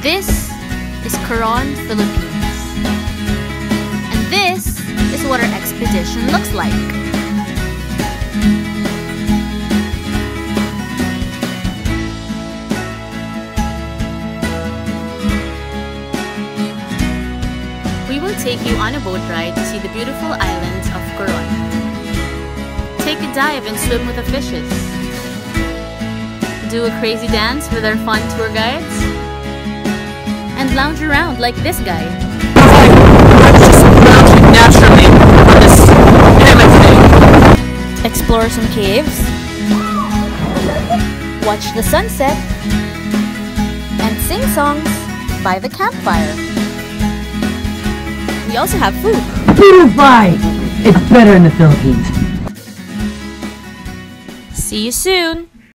This is Coron, Philippines. And this is what our expedition looks like. We will take you on a boat ride to see the beautiful island of Coron. Take a dive and swim with the fishes. Do a crazy dance with our fun tour guides. And lounge around like this guy. I'm just lounging naturally on this hammock thing. Explore some caves. Watch the sunset. And sing songs by the campfire. We also have food. Food fight! It's better in the Philippines. See you soon!